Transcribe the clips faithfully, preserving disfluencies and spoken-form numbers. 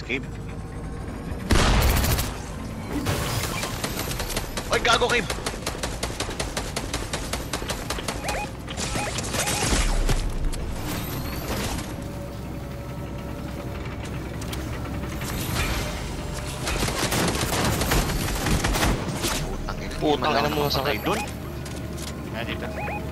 Cave. Oy, gago Cave! Putang ina mo sa sakay doon. Ayan dito.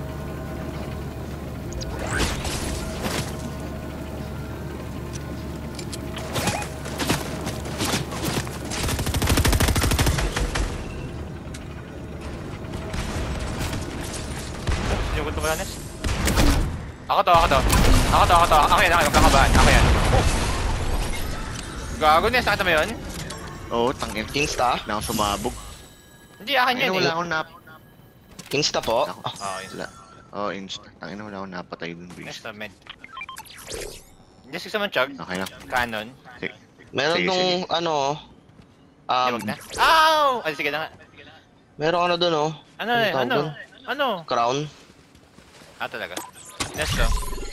Yung gusto ko lang, Nes. Ako to, ako to. Ako to, ako to. Ako yan, ako yan. Kakabahan. Ako yan. Oh. Gago, Nes. Nakita mo yun? Oo, oh, tangin. Insta? Na ako sumabog. Hindi, akin Tangin yan na eh. wala akong nap... Insta po? Ako. Oo, oh, Wala. Oo, oh, insta. Tangin na wala akong napatay dun, Nes, Breeze. to, med. Nes, gusto mo chug? Okay na. Canon. Sige. Meron Sige, nung sige. ano, Hindi, um, wag na. Ow! Ay, sige na nga. meron ano dun oh. Ano Ano eh? tawag Ano? dun? Ano? Crown. Ah, talaga. Nes, to.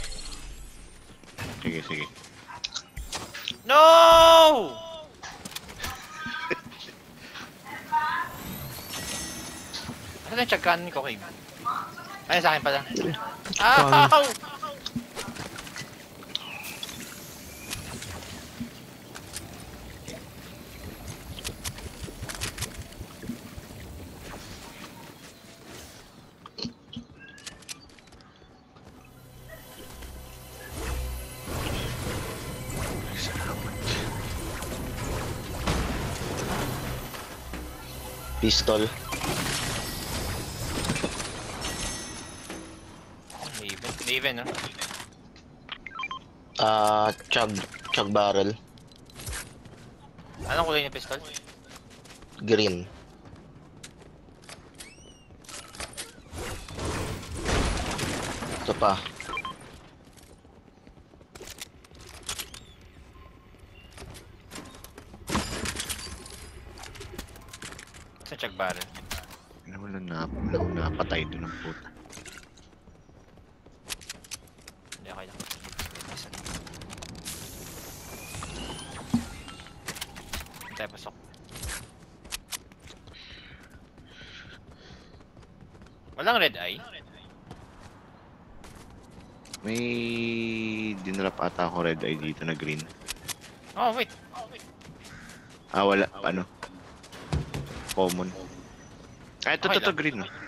Sige, sige. No! Ano na yung chug canon ko, Cave? Ayun sa akin pala. Ow! Pistol. Maven. Maven, no? Ah, chug, chug barrel. Anong kulay ng pistol? Green. Ito pa. Sa chug barrel. Tangin na wala na, wala akong napatay dun ng puta. Hindi, okay lang. Isa. Tayo pasok. Walang red eye? May dinrap ata ako red eye dito na green. Oh, wait. Ah, wala. Ano? Common. Ah, ito, Okay ito, lang. green. Oh.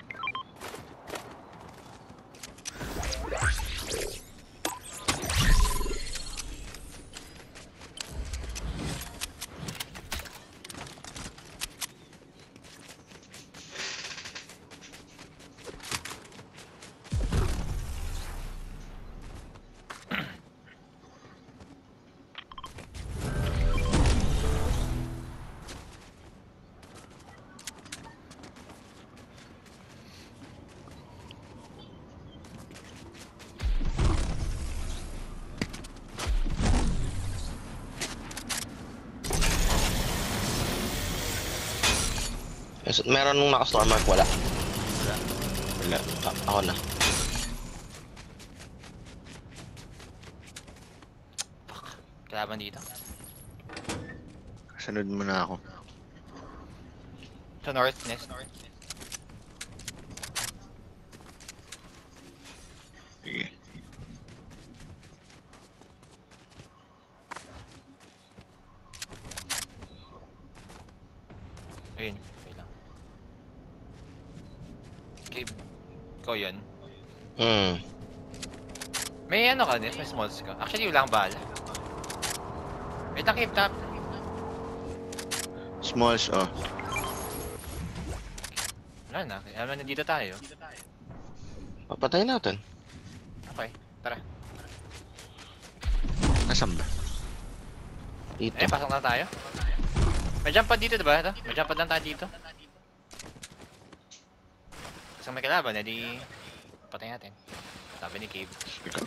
Yes, meron nung naka-storm mark, wala. Wala. Ah, ako na. Kalaban dito. Sunod mo na ako. Sa north, next. Sige. Ayun, okay lang. Okay, ikaw yun. Hmm. May ano ka, Nes? May smalls ka. Actually, wala kang bala. Wait lang, keep tap. Smalls, oh. Wala na, alam na nandito tayo. Papatay natin. Okay, tara. Nasaan ba? Dito. Eh, pasok na tayo. May jump pad dito, diba? Ito? May jump pad lang tayo dito. Kasi may kalaban, edi patay natin. Sabi ni Cave. Ikaw.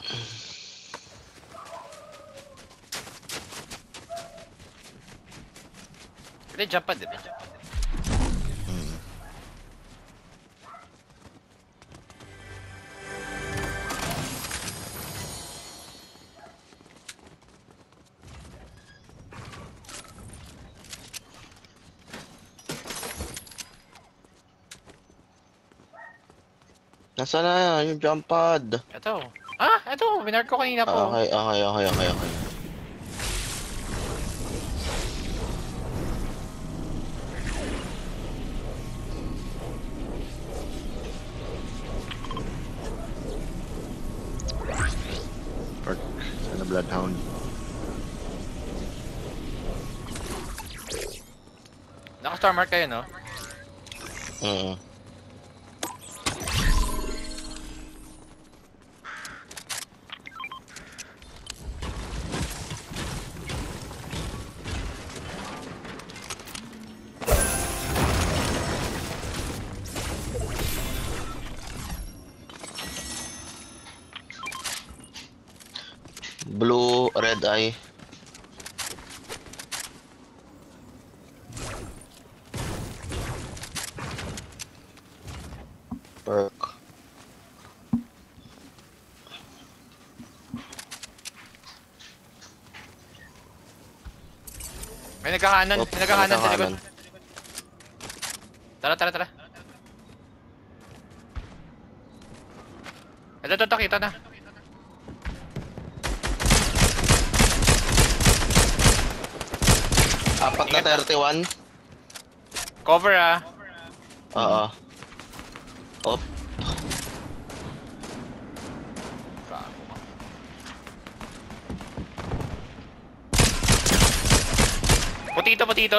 Pwede jump pad, diba? Hmm. Nasaan na yung jump pad? Ito. Ah, ito. Winard ko kanina po. Okay, okay, okay, okay, okay. Or sana Bloodhound. Naka-star mark kayo, no? Mm. Blue, red eye. Perk. May nagkakanan. Oop, May nagkakanan sa likod. nagkakanan. Tara, tara, tara. Ito, ito, ito. Kita na. Apat na thirty-one. Cover, ah. Oo. Op. Putito, putito.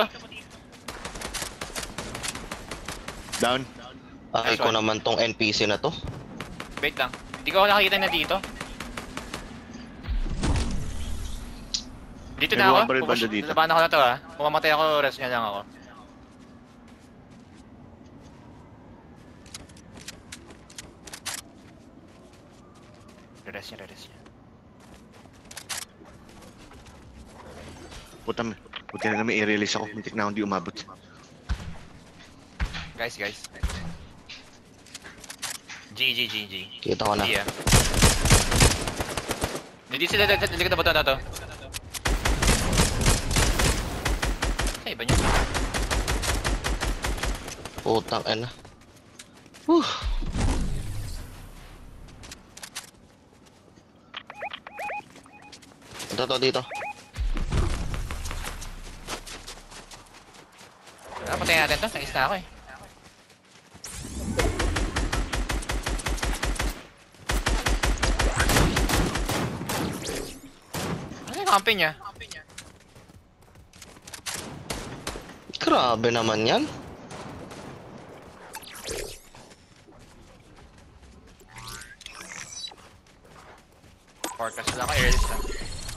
Down. Ay Nice ko one. naman tong N P C na to. Wait lang. Hindi ko nakakita na dito. Dito May na ako. bumabaril Pupush. banda dito. Labanan ko na to, ah. Kung mamatay ako, rest niya lang ako. Rest niya, rest niya. Puta, puti na namin i-release ako. Muntik na akong di umabot. Guys, guys. G, G, G, G. Kita ko na. G, ah. Hindi sila dalikod na bato na to. Ay, iba niya. Putang ina. Whew. Ito to dito. Ah, patayin natin to. Nangis na ako eh. Ano yung camping niya? Grabe naman yan. Forecast lang ako, airless lang.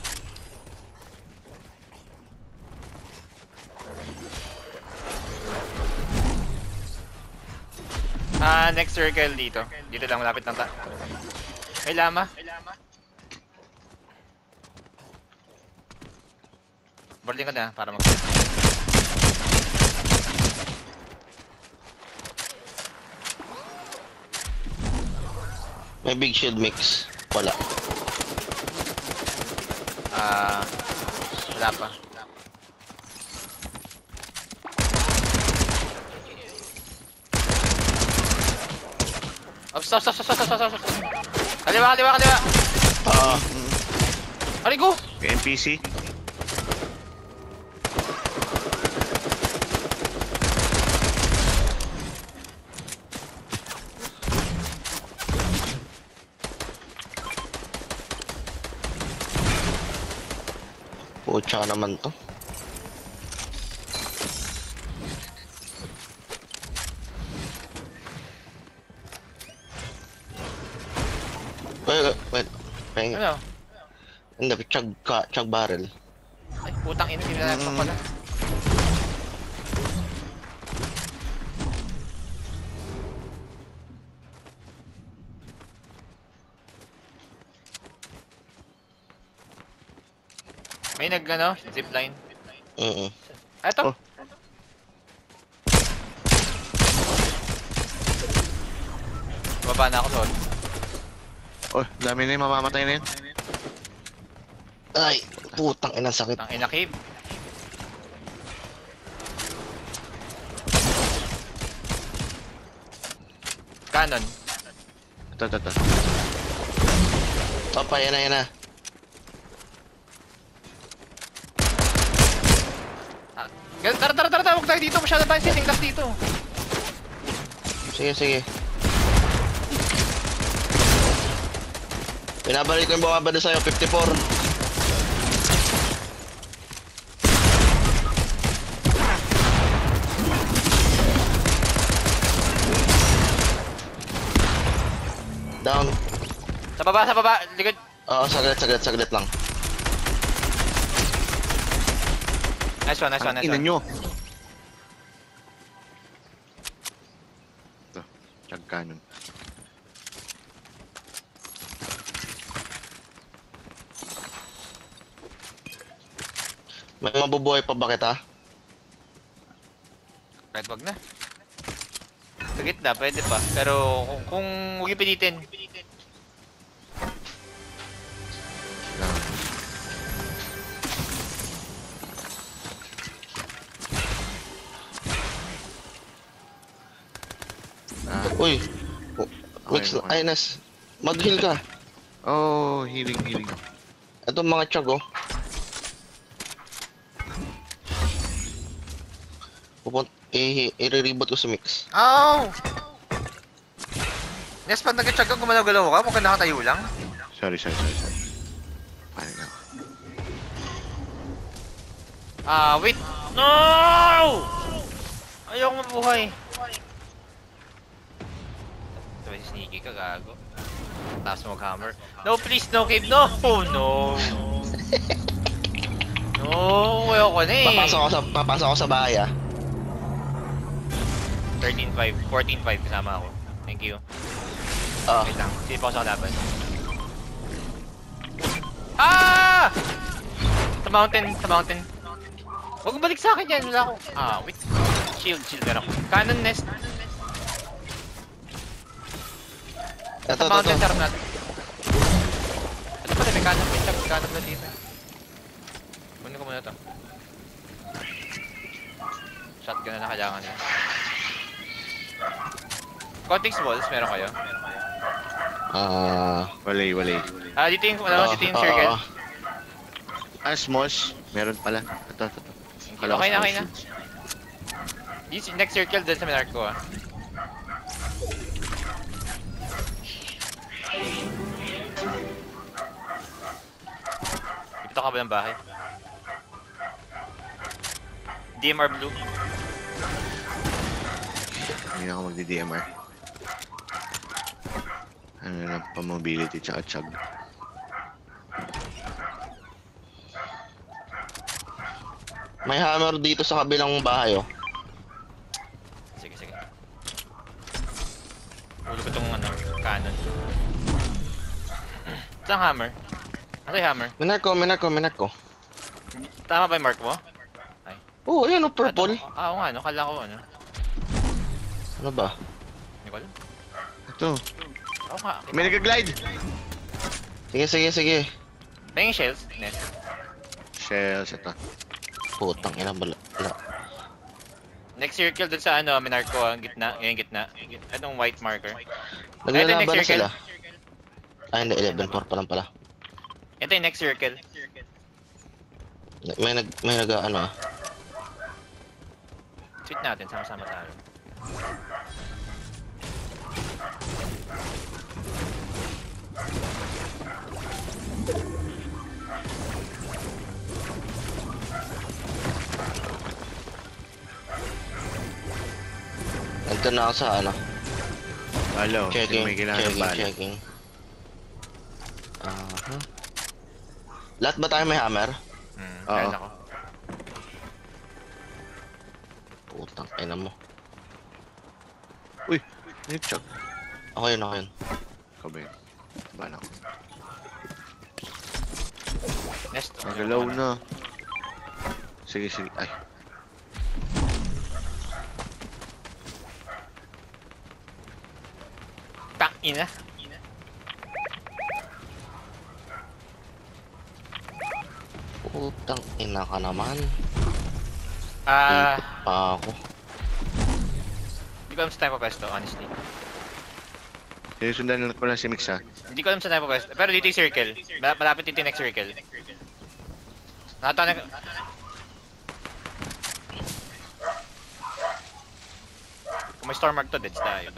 Ah, next circle dito. Dito lang, malapit lang ta. May lama. Boarding ko na para mag... May big shield mix. Wala. Ah, wala pa. Oh, stop, stop, stop, stop, stop, stop, stop. Kaliwa, kaliwa, kaliwa. Ah, Ari, go. May N P C. pucha naman to. Wait, wait, wait. Pahing. Ano? Hindi, chug, ka, chug barrel. Ay, putang ina, tinalagpak pala. May nag, ano, zipline. Oo. Eto. Oh. Baba na ako doon. Oh, dami na yung mamamatay na yun. Ay, putang ina sakit. Ang ina cave. Cannon. Ito, ito, ito. Opa, yan na, yan na. Ah, tara, tara, tara, tara, huwag tayo dito. Masyado tayo sisingkas dito. Sige, sige. Pinabalik ko yung bumaba doon sa'yo, fifty-four. Down. Sa baba, sa baba. Likod. Oo, saglit, saglit, saglit lang. Nice one, nice one, Ang nice ina one. nyo. Ito, chug cannon. May mabubuhay pa ba kita? Kahit wag na. Sa gitna, pwede pa. Pero kung, kung huwag yung pilitin. Lang. Ah, Uy. Wix, okay, okay. ay, Nes. Mag-heal ka. Oh, healing, healing. Ito mga chug, oh. Pupunt, i- i-reboot ko si Mix. Ow! Nes, pag nag-chug ka, gumalaw-galaw ka, mukhang nakatayo lang. Sorry, sorry, sorry, sorry. Paano na ako? Ah, wait! No! Ayoko mabuhay. Ito, sneaky ka, gago. Tapos mo mag-hammer. No, please, no, Cave, no! Oh, no! No, ayoko na eh. Papasok ako sa, papasok ako sa bahay, ah. thirteen five, fourteen five kasama ako. Thank you. Ah, Wait lang, sige pa ako sa kalaban. Ah! Sa mountain, sa mountain. Huwag mo balik sa akin yan, wala ako. Ah, wait. Shield, shield meron ako. Cannon nest. ito, Sa ito, mountain, ito. sarap natin. Ito pala, may cannon, may chug, cannon na dito. Kunin ko muna ito. Shotgun na na kailangan yun. Context balls, meron kayo? Ah, Walay, walay. Ah, dito yung, ano, ah, dito yung ah, circle. ah. Ah, smalls. Meron pala. Ito, ito, ito. Kala ko Okay na, small okay na. shields. Yung next circle dun sa minark ko ah. Dito ka ba ng bahay? D M R blue. Hindi na ako magdi-D M R. Ano lang, pa-mobility tsaka chug. May hammer dito sa kabilang bahay, oh. Sige, sige. Ulo ko tong ano, cannon. Ito ang hammer. Ano yung hammer? Minak ko, minak ko, minak ko. Tama ba yung mark mo? Oh, ayan, oh, purple. Ito, ah, oo nga, no? Kala ko ano. Ano ba? Hindi ko alam. Ito. Oo nga. May nag-glide! Sige, sige, sige. Tingin shells, net. Shells, ito. Putang ina, bala. Bala. Next circle dun sa ano, minark ko, ang gitna, yung gitna. Anong white marker? Naglalaban next na circle. sila. Ay, hindi, eleven four pa lang pala. Ito yung next circle. May nag, may nag, ano, ah. Tweet natin, sama-sama tayo. Nandito na ako sa, ano, Halo, checking, may kailangan ng checking, bala. checking. Aha. Lahat ba tayo may hammer? Hmm, Oo. meron ako. Putang ina mo. Uy, may chug. Ako yun, ako yun. Ikaw ba yun? Bala ko. Nest. Nagalaw na. Sige, sige. Ay. Tak ina. Putang ina ka naman. Ah, Ikot pa ako. di ko alam sa tayo papesto, honestly. Sinusundan ko lang si Mix ha. Hindi ko alam saan tayo pupwesto. Pero dito yung circle. Mal- Malapit dito yung next circle. Nakata na... Kung may storm mark to, deads tayo.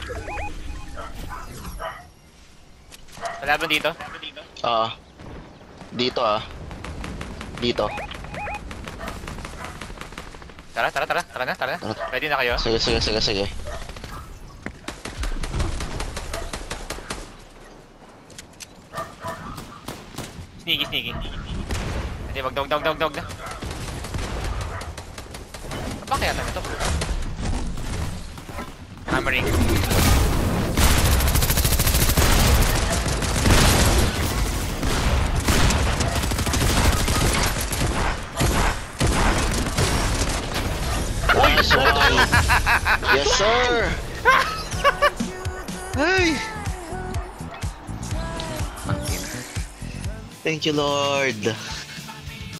Kalaban dito? Ah. Dito ah. Dito. Tara, tara, tara. Tara na, tara na. Tara. Ready na kayo? Sige, sige, sige, sige. Sneaky, sneaky. Hindi, wag na, wag na, wag na, wag na, wag na. Apa kaya naman ito? Hammering. Nice one! Yes, sir! Ay! Thank you, Lord.